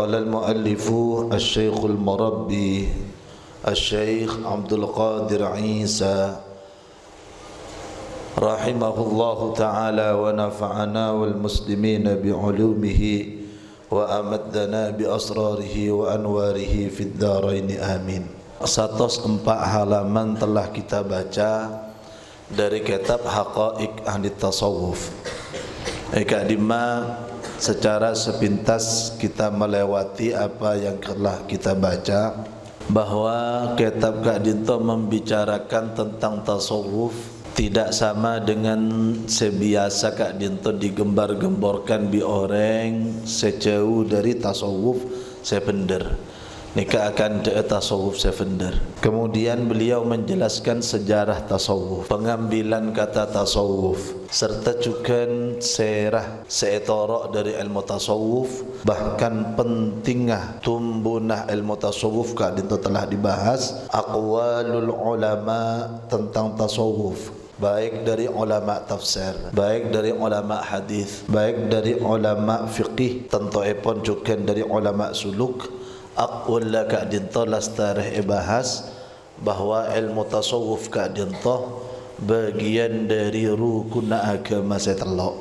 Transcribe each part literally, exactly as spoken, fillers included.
قال المؤلف الشيخ المربي الشيخ عبد القادر عيسى رحمه الله تعالى ونفعنا والمسلمين بعلومه وأمدنا بأسراره وأنواره في الدارين آمين. seratus empat halaman telah kita baca dari kitab Haqaiq Ahli Tasawuf. Eka Dima, secara sepintas kita melewati apa yang telah kita baca, bahwa kitab Kak Dinto membicarakan tentang tasawuf tidak sama dengan sebiasa Kak Dinto digembar-gemborkan bi orang sejauh dari tasawuf sepender. Nika akan de tasawuf sepender. Kemudian beliau menjelaskan sejarah tasawuf, pengambilan kata tasawuf, serta juga serah seetorok dari ilmu tasawuf, bahkan pentingnya tumbuhnya ilmu tasawuf Kak Dinto telah dibahas aqwalul ulama tentang tasawuf, baik dari ulama tafsir, baik dari ulama hadis, baik dari ulama fiqih, tentu pun juga dari ulama suluk. Aqwala Kak Dinto lastarih ibahas bahwa ilmu tasawuf Kak Dinto bagian dari rukun agama setelok.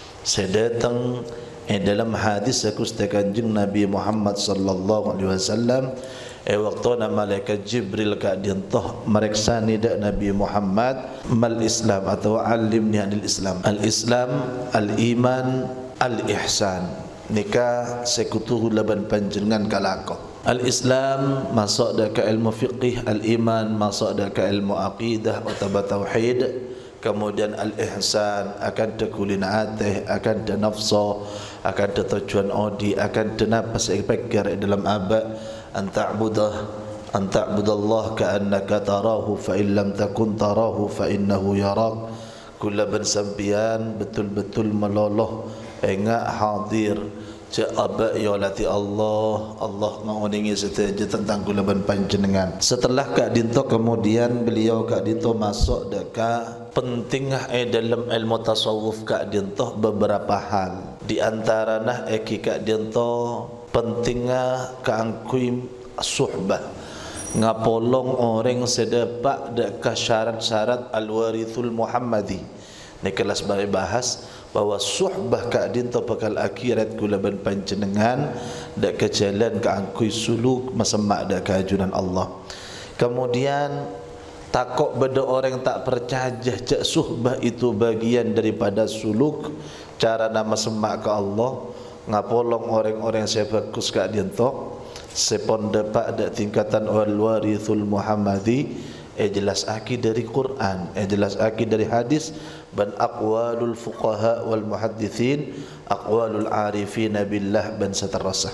Sedatang eh, dalam hadis aku kanjeng Nabi Muhammad sallallahu alaihi wasallam eh waktu na malaikat Jibril Kak Dinto mereksani dak Nabi Muhammad mal Islam atau alimni anil Islam. Al Islam, al iman, al ihsan. Nikah sekutu laban panjenengan kalako. Al-Islam masuk dah ke ilmu fiqih, al-iman masuk dah ke ilmu aqidah atau tauhid, kemudian al-ihsan akan dekulin ateh, akan de nafsu, akan de tujuan odi, akan de nafas pikir dalam abad anta'budah anta'budallah ka'annaka tarahu fa in lam takun tarahu fa innahu yarak. Kula ben sampian betul-betul meloloh enggak hadir Ja'aba yolati Allah Allah menguningi setaja tentang kulaban panjenengan. Setelah Kak Dinto kemudian beliau Kak Dinto masuk deka pentingah eh dalam ilmu tasawuf Kak Dinto beberapa hal. Di antara nah eki Kak Dinto pentingah keangkuim suhbah, ngapolong orang sedepak deka syarat-syarat al-warithul Muhammadi. Ini kelas baik bahas bahwa suhbah Kak Dinto bakal akhirat kulaban panjenengan dak ke jalan keangkui suluk masemak dak keajunan Allah. Kemudian takok beda orang tak percaya cak suhbah itu bagian daripada suluk cara nama semak ke Allah, ngapolong orang-orang yang bagus Kak Dinto sepon dapat dak tingkatan wal warithul Muhammadi. Eh jelas aki dari Quran, eh jelas aki dari hadis, ban aqwalul fuqaha wal muhaddithin, aqwalul arifin billah ban satarasah.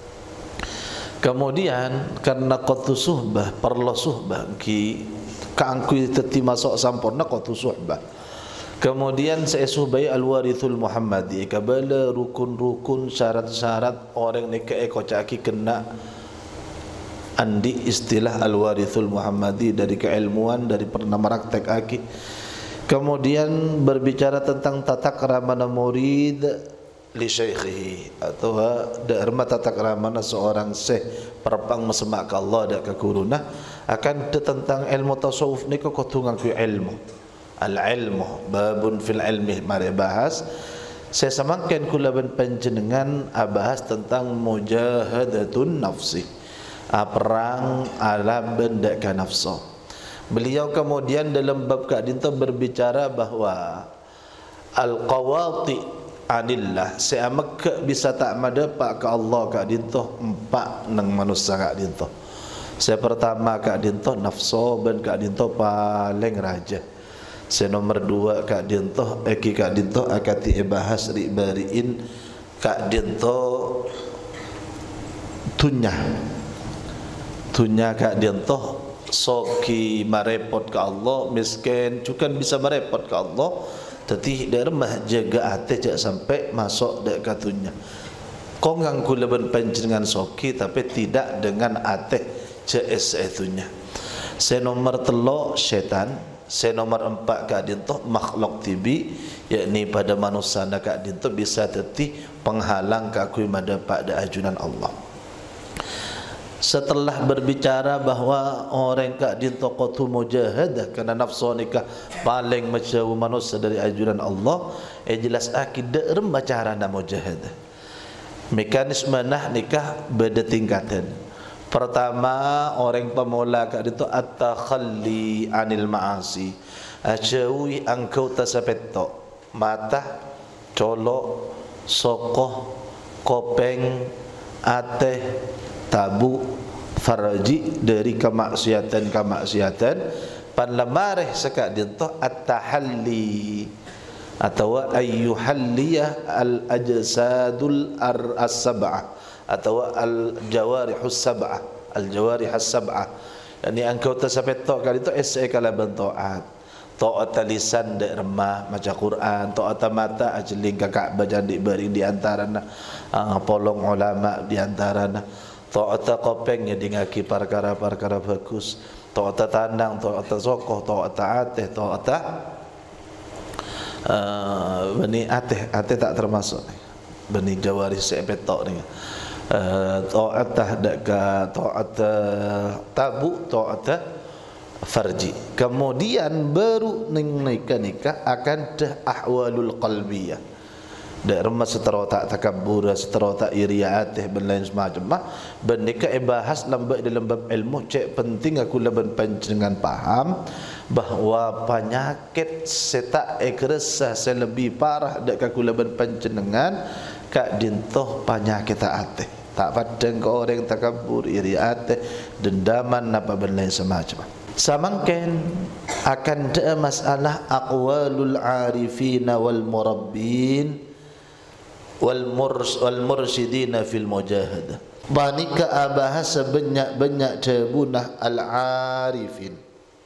Kemudian karena qatu suhbah, perlu suhbah ki kaangkui teti masuk sampurna qatu suhbah. Kemudian saya suhbai al warithul Muhammadi, kabala rukun-rukun syarat-syarat orang ni ke ekocaki kena andi istilah al-warithul Muhammadi dari keilmuan, dari pernah meraktek aki. Kemudian berbicara tentang tata keramana murid li syaikhihi, atau derma tata keramana seorang syekh perpang mesemak ke Allah dak ke guruna akan tentang ilmu tasawuf ni ko kutungan ku ilmu. Al-ilmu babun fil ilmi mari bahas. Saya samakan kulaban panjenengan bahas tentang mujahadatun nafsi. Perang ala benda ke nafsu. Beliau kemudian dalam bab Kak Dinto berbicara bahwa al-qawati anillah seamak bisa tak madapak ke Allah Kak Dinto empat nang manusia Kak Dinto. Saya pertama Kak Dinto nafsu ben Kak Dinto paling raja. Saya nomor dua Kak Dinto eki Kak Dinto akati bahas ribariin Kak Dinto tunyah dunia Kak Dinto soki marepot ke Allah, miskin juga bisa marepot ke Allah, tapi dermah jaga hati jak sampai masuk dek katunya. Kau ngangku leban panjenengan soki tapi tidak dengan hati jak esetunya. Se nomor telo setan, se nomor empat Kak Dinto makhluk tibi, yakni pada manusia Kak Dinto bisa teti penghalang kakui madapak da ajunan Allah. setelah berbicara bahawa orang kak dintoqatu mujahadah kerana nafsu nikah paling menjauh manusia dari ajuran Allah, eh jelas akidah remba cara nak mujahadah. Mekanisme nah nikah beda tingkatan. Pertama, orang pemula kak itu at-takhalli anil ma'asi, ajawi angkau tasapetto mata, colok, sokoh, kopeng, ateh, tabu, farji dari kemaksiatan-kemaksiatan. Pan lamareh sekak dinto at-tahalli atau ayyuhalliyah al-ajsadul ar-as-sab'ah atau al-jawarihus sab'ah, al-jawarihus sab'ah. Yani engkau tasapetto kali itu ese kala bentoat. Ta'at lisan dek remah maca Quran, ta'at mata ajeling kakak bajan di beri di antarana uh, polong ulama di antarana. Ta'at kopeng ya dingaki perkara-perkara bagus. Ta'at tandang, ta'at sokoh, ta'at ateh, ta'at uh, beni ateh, ateh tak termasuk. Beni jawari sepetok ni. Uh, ta'at deka, ta'at tabu, ta'at farji. Kemudian baru nikah nikah akan dah ahwalul qalbiyah. Dak remah setara tak takabbur, setara tak iriatih dan lain semacam. Bernikah bahas lambat dalam bab ilmu, cek penting aku laban panjenengan paham bahawa penyakit setak ekresa selebih parah dak aku laban panjenengan kak dintoh penyakit atih. Tak padang ke orang takabbur, iriatih, dendaman apa dan lain semacam. Samangken akan ada masalah aqwalul arifina wal murabbin wal murs wal mursyidina fil mujahadah. Banika bahasa banyak-banyak tabunah al arifin.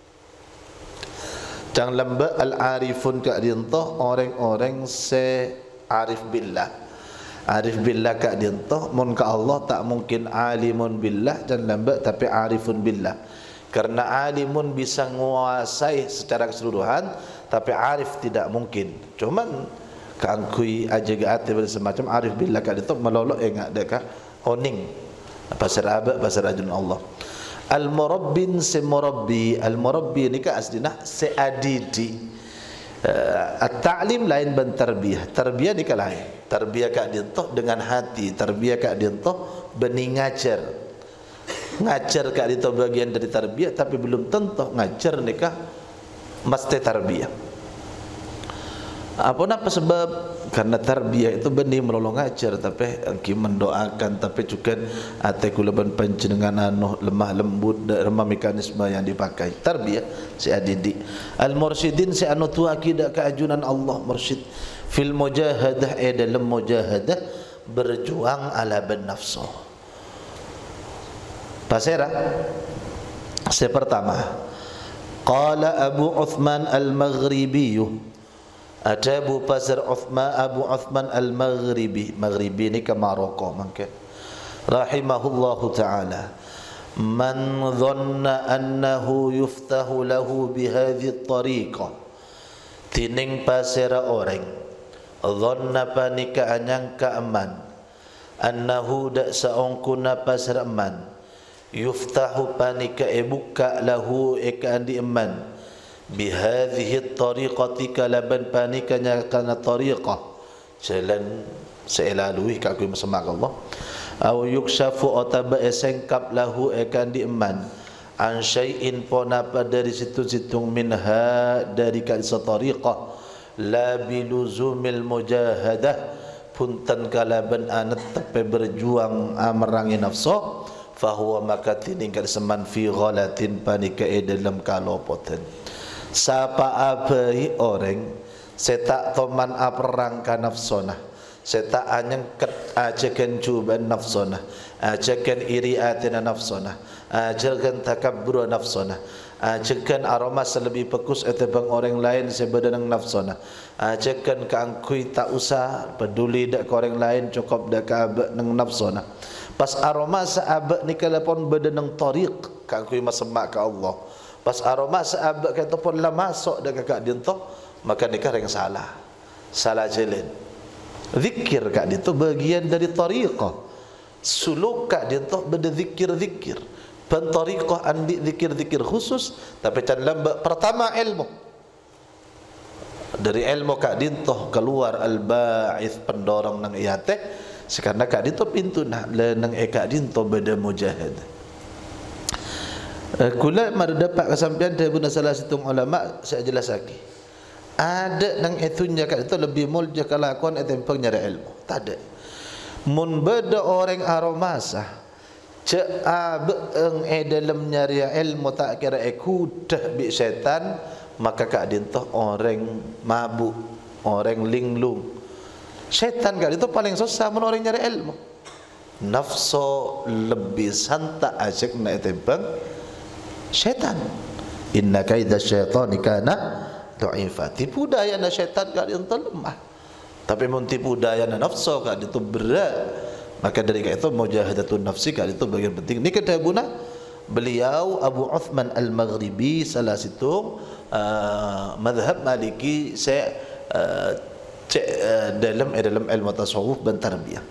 Jangan lamba al arifun ka dintoh orang-orang se arif billah. Arif billah ka dintoh mun ka Allah tak mungkin alimun billah dan lamba tapi arifun billah. Karena alimun bisa menguasai secara keseluruhan, tapi arif tidak mungkin. Cuman keangkui aja gaat semacam arif billah kad itu melolok enggak deka oning pasar abad pasar ajun Allah. Al murabbin se murabbi, al murabbi ni ka asdina se adidi. Uh, at-ta'lim lain ban tarbiyah. Tarbiyah ni ka lain. Tarbiyah ka dintoh dengan hati, tarbiyah ka dintoh bening ngajar. Ngajar kak itu bagian dari tarbiyah, tapi belum tentu ngajar nikah mesti tarbiyah. Apa apa sebab? Karena tarbiyah itu benih melolong ngajar, tapi engki mendoakan, tapi juga ate kulaban panjenengan anu lemah lembut remah mekanisme yang dipakai. Tarbiyah si adidi. Al mursyidin si anu tua akidah keajunan Allah mursyid fil mujahadah eh dalam mujahadah berjuang ala bin nafsu. Pasera sepertama qala Abu Uthman al-Maghribi, ada Abu Pasir Uthman Abu Uthman al-Maghribi, Maghribi ni ke Maroko mungkin, rahimahullahu taala, man dhanna annahu yuftahu lahu bihadhihi at-tariqah, tining pasera orang dhanna panika anyang ka aman annahu da saungkuna pasera aman yuftahu panika ebuka lahu eka andi eman bihadhihi tariqati kalaban panikanya kana tariqah jalan seelalui kakui masemak Allah au yukshafu otaba esengkap lahu eka andi eman an syai'in ponapa dari situ-situ minha dari kalisa tariqah la biluzumil mujahadah punten kalaban anat tepe berjuang amerangi nafsu fahuwa maka tininggal seman fi ghalatin panika dalam kalopotan. Sapa abai orang setak toman aprang ka nafsona, setak anyang ket ajakan cuban nafsona, ajakan iri atina nafsona, ajakan takabbur nafsona, ajakan aroma selebih pekus etebang orang lain sebadanang nafsona, ajakan keangkui tak usah peduli dak ke orang lain cukup dak ka nang nafsona. Pas aroma sahabat ni kalapon badanang tariq keangkui masemak ke Allah. Pas aroma sahabat kata pun lah masuk dak kakak dintoh, maka nikah yang salah. Salah jalan. Zikir kak itu bagian dari tariqah. suluk kak dia tu berzikir-zikir pentariqah andi zikir-zikir khusus tapi can lamba pertama ilmu dari ilmu kak dia tu keluar al-ba'ith pendorong nang iate sekarang kak dia tu pintu nah nang kak dia tu beda mujahid kula mar dapat kesampaian dari salah satu ulama saya jelas lagi ada nang itunya kak itu lebih mulja kelakuan etempeng nyari ilmu tak ada mun beda orang aromasa ce abeng e dalam nyari ilmu tak kira ekudah bi setan maka kak dintoh orang mabuk orang linglung setan kak itu paling susah mun orang nyari ilmu nafsu lebih santai ajak na etempeng setan inna kaida syaitani kana dha'ifa tipu daya na syaitan kak dintoh lemah tapi mun tipu daya nafsu kan itu berat maka dari itu mujahadatun nafsi kan itu bagian penting ni kata Buna beliau Abu Uthman Al-Maghribi salah satu uh, mazhab Maliki saya uh, cek uh, dalam dalam ilmu tasawuf dan tarbiyah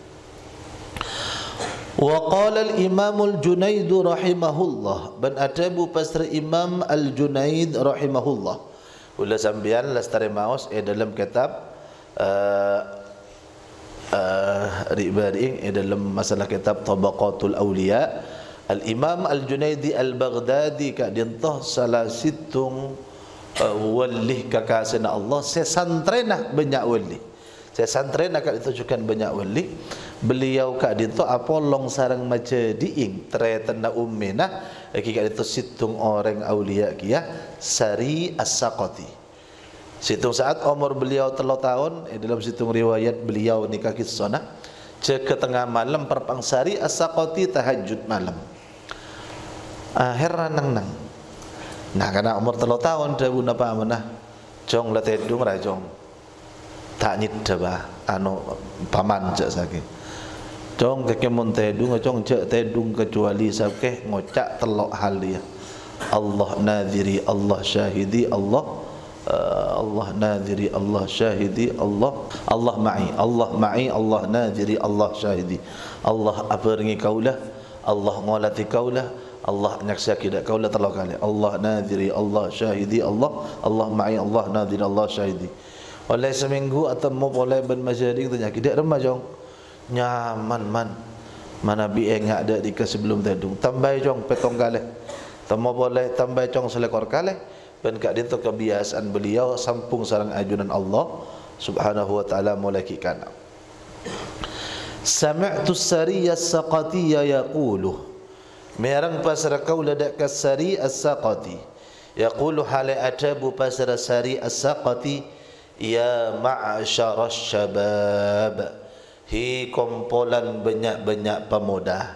wa qala al-imam al-Junaid rahimahullah ban atabu pasra Imam al-Junaid rahimahullah ulah sambian lastari maus eh dalam kitab Uh, uh, ribadi dalam masalah kitab Tabaqatul Awliya Al-Imam Al-Junaidi Al-Baghdadi kak dintah salah situng uh, walih kakasina Allah saya santrenah banyak walih saya santrenah kak ditujukan banyak walih beliau kak dintah apa long sarang maca diing teretana ummina kak itu situng orang awliya kia Sari As-Saqati situng saat umur beliau telah tahun eh, dalam situng riwayat beliau nikah kisah cek ke tengah malam perpangsari As-Saqati tahajud malam akhir nang nang nah karena umur telah tahun dah guna apa mana jong lah tedung rajong tak nyidda bah anu paman cek sakit jong kekemun tedung jong cek tedung kecuali sakit ngocak telok hal dia Allah nadhiri Allah syahidi Allah Uh, Allah nadhiri Allah syahidi Allah Allah ma'i Allah ma'i Allah nadhiri Allah syahidi Allah aperingi kaulah Allah ngolati kaulah Allah nyaksiaki dak kaulah telah kali Allah nadhiri Allah syahidi Allah Allah ma'i Allah nadhiri Allah syahidi oleh seminggu atau mau boleh ben masyarakat tanya kidak remajong nyaman man mana bi engak ada di sebelum tadung tambah jong petong kali tamo boleh tambah jong selekor kali dan kak itu kebiasaan beliau sampung sarang ajunan Allah subhanahu wa ta'ala mulakikan sami'tu Sari As-Saqati yaqulu merang pasara kaula dak Sari As-Saqati yaqulu hal atabu pasara Sari As-Saqati ya ma'syara syabab hi kumpulan banyak-banyak pemuda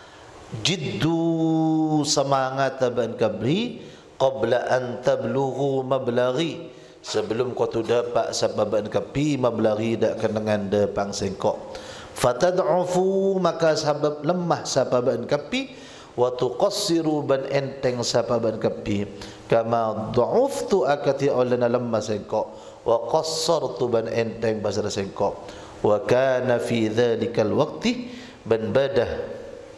jiddu semangat ban kabri qabla an tablughu mablaghi sebelum kau tu dapat sababan kapi mablaghi dak kenangan depang sengkok fatad'ufu maka sabab lemah sababan kapi wa tuqassiru ban enteng sababan kapi kama dha'uftu akati olana lemah sengkok wa qassartu ban enteng basara sengkok wa kana fi dhalikal waqti ban badah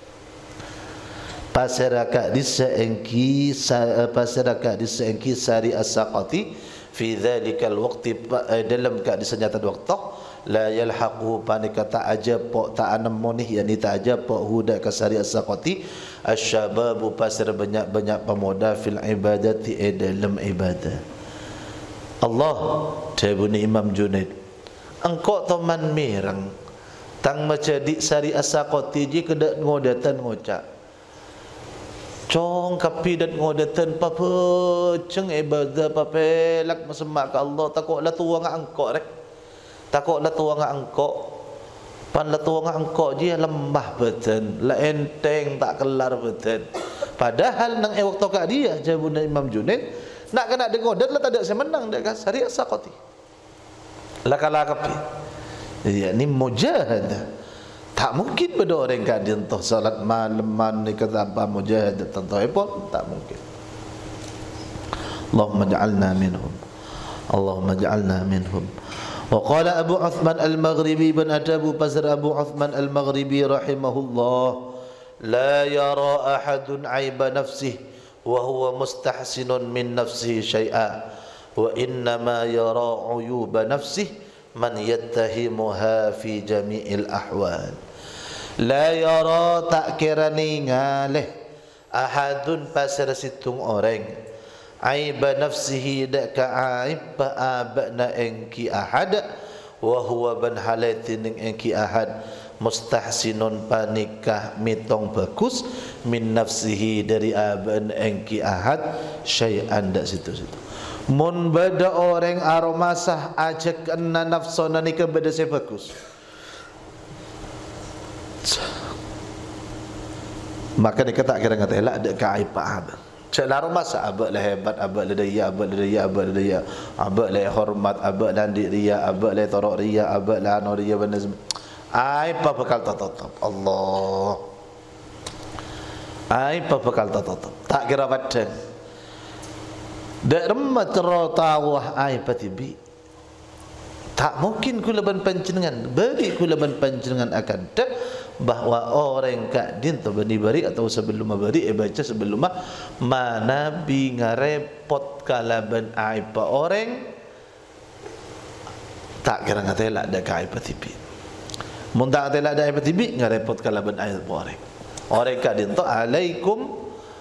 pasaraka disaengki pasaraka disaengki Sari As-Saqati fi dzalikal waqti dalam ka disenyata waktu la yalhaqu panika ta'ajab ta'anamunih yani ta'ajab huda ka Sari As-Saqati asyababu pasar banyak-banyak pemuda fil ibadati dalam ibadah Allah tabuni Imam Junaid engkau teman mirang tang macadi Sari As-Saqati ji kedak ngodatan ngocak cong kapi dan ngodatan papa ceng ibadah papelak masemak ke Allah takutlah tua ngak angkok rek takutlah tua ngak angkok pan la tua ngak angkok je lemah beten la enteng tak kelar beten padahal nang e waktu kak dia jabuna Imam Junaid nak kena de ngodat lah tak ada saya menang dak Sari As-Saqati la kala kapi ya ni mujahad tak mungkin pada orang yang dientah salat malam ni kata apa mujahid tentu pun tak mungkin. Allahumma ja'alna minhum Allahumma ja'alna minhum Wa qala Abu Uthman Al-Maghribi bin Adabu Pasir Abu Uthman Al-Maghribi rahimahullah, la yara ahadun aiba nafsihi wa huwa mustahsinun min nafsihi syai'a wa innama yara uyuba nafsihi man yattahimuha fi jami'il ahwal. La yara tak kira ningaleh ahadun pasir situng orang aiba nafsihi dak ka aib abna engki ahad wa huwa ban halatin engki ahad mustahsinun panikah mitong bagus min nafsihi dari abna engki ahad syai'an dak situ-situ. Mun beda orang aromasah ajak kena nafsona ni ke beda saya bagus, maka dia kata kira kata elak dak ka aib abna. Cak laru masa abak lah hebat, abak lah daya, abak lah daya, abak lah daya, abak lah hormat, abak lah andik ria, abak lah torok ria, abak lah anu ria benda semua. Apa bekal tatap Allah. Apa bekal tatap. Tak kira badan. Dak remat kero tawah ai patibi. Tak mungkin kulaban panjenengan, bagi kulaban panjenengan akan dak bahwa orang kak din tu bani bari atau sebelum bari eh baca sebelum mana bi ngarepot kalaban aib orang tak kira ngatela ada aib tibi. Mun tak ngatela ada aib tibi ngarepot kalaban aib orang. Orang kak din tu alaikum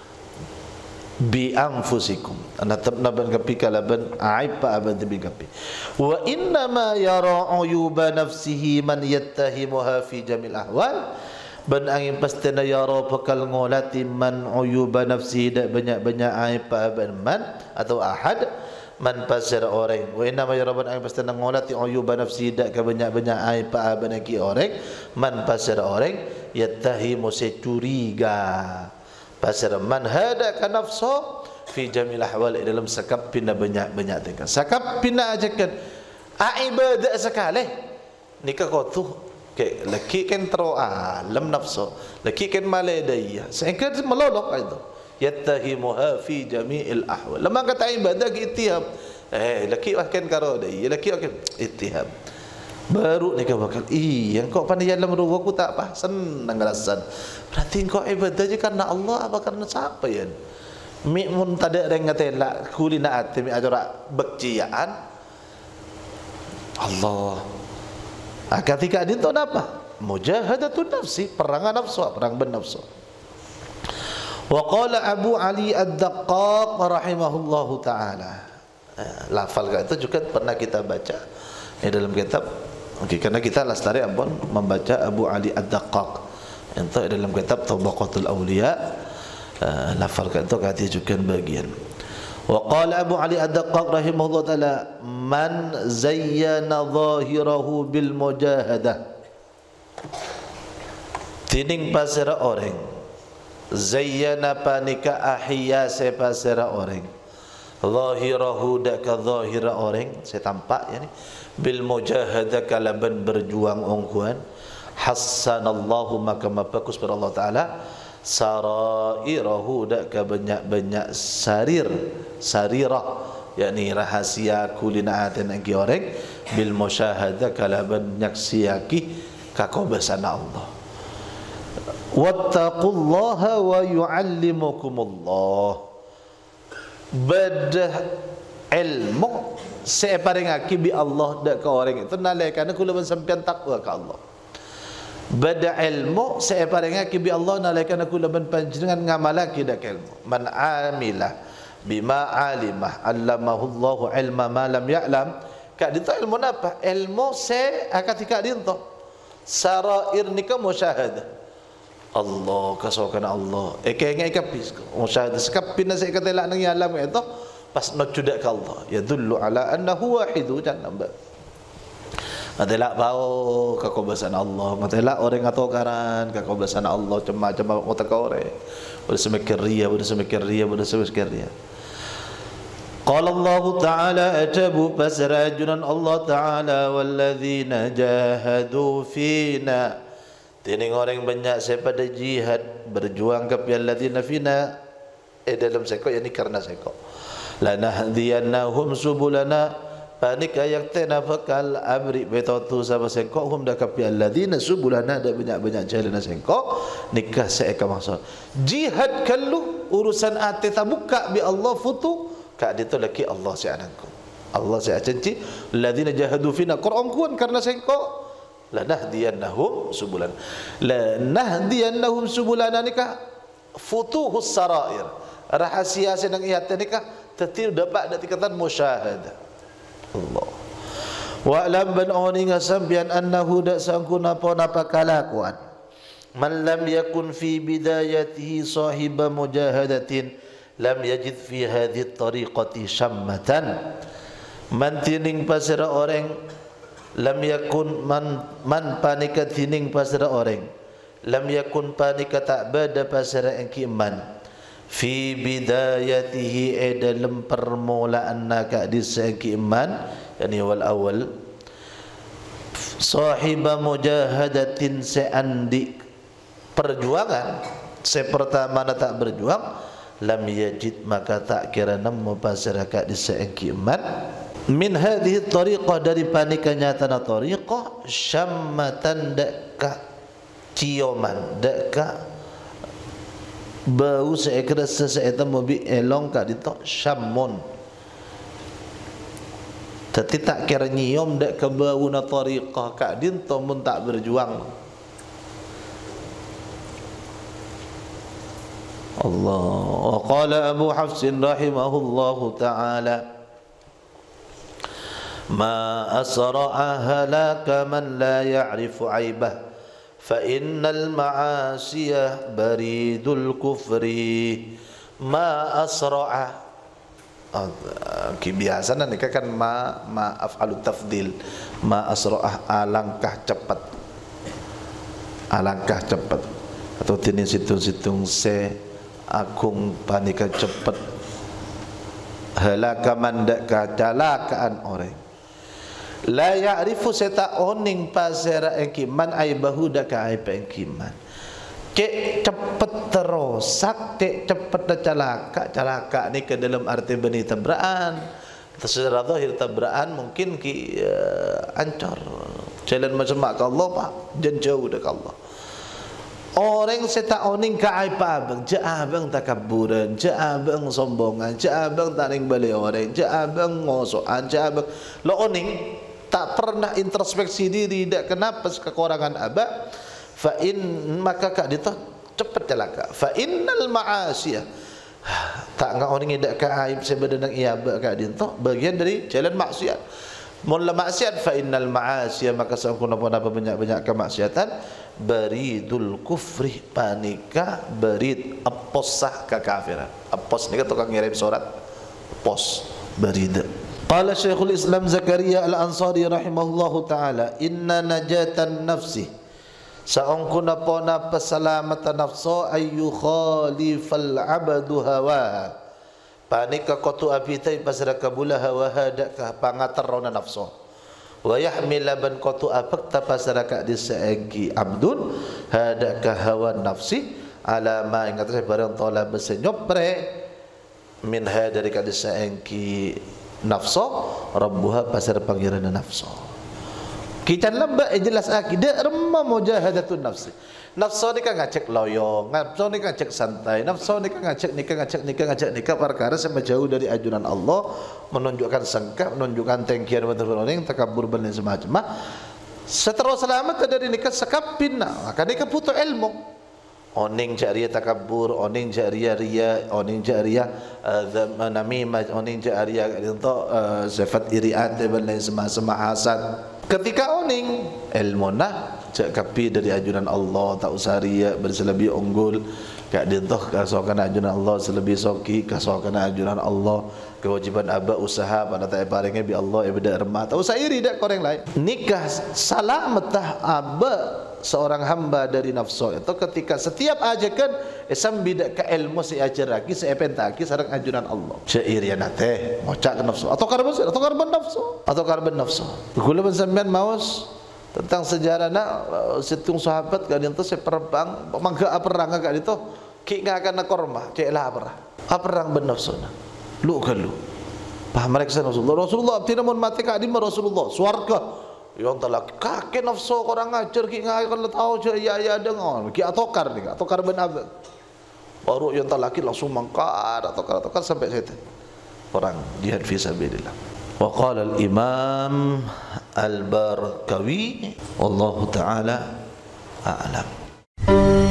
bi anfusikum anatab naban kapi kalaban aib pa aban tibi kapi. Wa inna ma yara uyuba nafsihi man yattahimuha fi jamil ahwal. Ben angin pastana yara pakal ngolati man uyuba nafsihi dak banyak-banyak aib pa aban man atau ahad man pasir orang. Wa inna ma yara ben angin pastana ngolati uyuba nafsihi dak banyak-banyak aib pa aban ki orang man pasir orang yattahimu securiga pasir man hada ka nafsu fi jamil ahwal dalam sakap pina banyak-banyak tingkah. Sakap pina ajakan aibadah sekali. Nikah kau tu ke laki kan tero alam nafsu, laki kan malai daya. Sehingga melolok itu. Yattahimuha fi jami'il ahwal. Lama kata ibadah ke ittiham. Eh laki akan karo daya, laki akan ittiham. Baru nikah bakal iya kau pandai dalam rumah aku tak apa senang rasan. Berarti kau ibadah je karena Allah apa karena siapa ya? Mi mun tada orang kata la kulina ati mi ajara bekciaan Allah. Ah ketika dia tu apa? Mujahadatun nafsi, perangan nafsu, perang ben nafsu. Wa qala Abu Ali Ad-Daqqaq rahimahullahu taala. Lafal itu juga pernah kita baca di dalam kitab. Okey, karena kita lestari abon membaca Abu Ali Ad-Daqqaq itu dalam kitab Tabaqatul Awliya. Uh, lafal itu kata juga bagian. Wa qala Abu Ali Ad-Daqqaq rahimahullah taala man zayyana zahirahu bil mujahadah. Tining pasira orang zayyana panika ahya se pasira orang zahirahu dak ka zahira orang se tampak yani bil mujahadah kalaban berjuang ongkuan hassanallahu maka bagus pada Allah taala sarairahu dak ka banyak-banyak sarir sarirah yakni rahasia kulinaaten angki orang bil musyahadah kalaban nyaksiaki kakobasan Allah. Wattaqullaha wa yuallimukumullah. Bedah ilmu separingaki bi Allah dak ka orang itu nalaikan kula sampean takwa ka Allah. Bada ilmu separingaki bi Allah nalaikan kula panjenengan ngamalaki dak ilmu. Man amila bima alimah allamahu Allah ilma ma lam ya'lam. Kak dinto ilmu apa? Ilmu se akatika dinto sarair nikah musyahadah. Allah kasokan Allah. Eke ngai kapis musyahadah sekapin nasi kata la nang alam itu pas nak judak ke Allah. Yadullu ala annahu wahidu jannah. Adalah bau kekobasan Allah. Adalah orang atau karan kekobasan Allah cema-cema kota kore. Boleh semikir ria, boleh semikir ria, boleh semikir ria. Qala Allah Ta'ala ajabu pasrajunan Allah Ta'ala walladzina jahadu fina. Tining orang banyak saya pada jihad berjuang ke alladzina fina eh dalam seko yani karena seko. Lanahdiyannahum subulana panik ayak tena bakal amri betotu sama sengkok hum dak kapi alladzina subulana ada banyak-banyak jalan sengkok nikah seeka maksud jihad kallu urusan ate tabuka bi Allah futu kak ditu laki Allah sianangku Allah saya janji alladzina jahadu fina Quran kuan karena sengkok lanahdiyannahum subulana lanahdiyannahum subulana nikah futuhus sarair rahasia senang iat nikah tetir dapat ada tingkatan musyahadah Allah wa lam ban oninga sambian annahu da sangkuna pona pakalakuan man lam yakun fi bidayatihi sahiba mujahadatin lam yajid fi hadhihi tariqati syammatan man tining pasira orang lam yakun man man panika tining pasira orang lam yakun panika tak bada pasira engki man fi bidayatihi e dalam permulaan naka di segi iman yani wal awal sahiba mujahadatin seandi perjuangan se pertama tak berjuang lam yajid maka tak kira nemu pasiraka di segi iman min hadhihi tariqah dari panikanya tanah tariqah syammatan daka ciuman daka bau seekor seseeta mobi elong kak dito syamun tapi tak kira nyium dek ke bau na tariqah kak dinto mun tak berjuang Allah wa qala Abu Hafsin rahimahullahu ta'ala ma asra'a halaka man la ya'rifu aibah فإن المعاصي بريد الكفر ما أسرع kebiasaan nikah kan ma ma af'alut tafdil ma asra'ah alangkah cepat alangkah cepat atau tini situng-situng se agung panika cepat halaka mandak kecelakaan orang la ya'rifu seta oning pasera engkiman aibahu dak aib engkiman cek cepet terosak cek cepet celaka celaka ni ke dalam arti beni tabraan secara zahir tabraan mungkin ki uh, ancor jalan macam mak Allah pak jan jauh dak Allah orang seta oning ka aib abang je abang takabburan je abang sombongan je abang taning balik orang je abang ngosokan je abang lo oning tak pernah introspeksi diri dak kenapa kekurangan abah fa in maka kak dito cepat celaka fa innal ma'asiyah tak ngak orang dak ka aib sebenarnya iya abah kak dito bagian dari jalan maksiat mula maksiat fa innal ma'asiyah maka sangkuna pun apa banyak-banyak kemaksiatan baridul kufri panika barid aposah kekafiran apos ni tukang ngirim surat pos barid. Qala Syekhul Islam Zakaria Al-Ansari rahimahullahu ta'ala inna najatan nafsi saungkuna pona pasalamatan nafso ayu khalifal abadu hawa panika kotu apitai pasara kabula hawa hadaka pangatarona nafso wa yahmila ban kotu apakta pasara ka disaegi abdun hadaka hawa nafsi ala ma ingat saya barang tola besenyopre min hadari ka disaegi nafsu rabbuha pasar pangeran nafsu kita lembak jelas akidah remma mujahadatun nafsi nafsu ni kan ngacek loyong nafsu ni kan ngacek santai nafsu ni kan ngacek nikah ngacek nikah ngacek nikah perkara sama jauh dari ajunan Allah menunjukkan sengkak menunjukkan tengkian betul-betul takabur dan semacam setelah selamat dari nikah sekapin maka nikah butuh ilmu oning jariah takabur oning jariah ria oning jariah namimah oning jariah untuk sifat iriat dan lain semacam hasad ketika oning ilmu nah cak kapi dari ajunan Allah tak usah ria berselebih unggul kak dintoh kasokan ajunan Allah selebih soki kasokan ajunan Allah kewajiban abah usaha pada tak paringnya bi Allah ibada remah tak usah iri dak koreng lain nikah salamatah abah seorang hamba dari nafsu itu ketika setiap ajakan esam bidak ke ilmu si ajar lagi si epentaki sareng ajunan Allah syairian teh ngocak nafsu atau karban atau karban nafsu atau karban nafsu kula ben sampean maos tentang sejarah nak situng sahabat kan itu seperang mangga perang agak itu ki ngakan korma cek lah perang perang ben nafsu lu kalu Paham mereka Rasulullah. Rasulullah abdi namun mati ka di Rasulullah. Swarga. Yang telah kakek nafsu orang ngajar ki ngai kalau tahu je ya ya dengar. Ki atokar ni, atokar bin Abd. Baru yang telah ki langsung mangkat atokar atokar sampai situ. Orang jihad fi sabilillah. Wa qala al-Imam Al-Barkawi wallahu taala a'lam.